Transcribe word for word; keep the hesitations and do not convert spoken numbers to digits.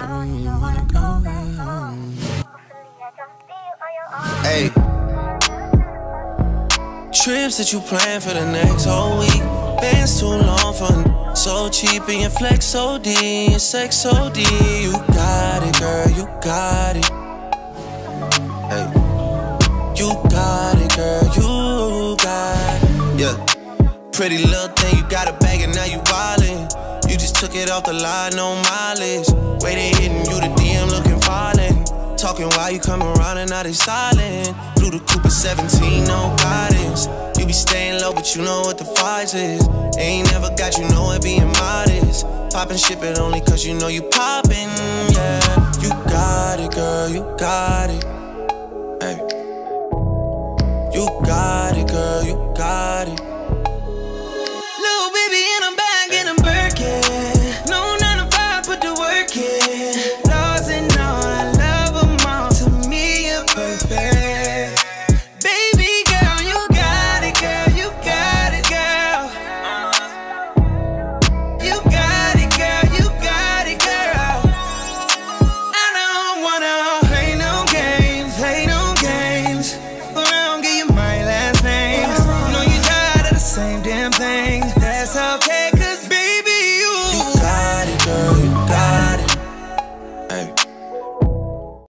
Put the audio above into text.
Hey, trips that you plan for the next whole week. Bands too long for so cheap and your flex O D, your sex O D. You got it, girl, you got it. Hey, you got it, girl, you got it. Yeah, pretty little thing, you got a bag and now you wildin'. You just took it off the line, no mileage. Way they hitting you, the D M looking violent. Talking while you come around and now they silent. Flew the Cooper seventeen, no guidance. You be staying low, but you know what the fight is. Ain't never got you know it being modest. Poppin' shit, but only cause you know you poppin', yeah. You got it, girl, you got it. Hey. You got it, girl, you got it.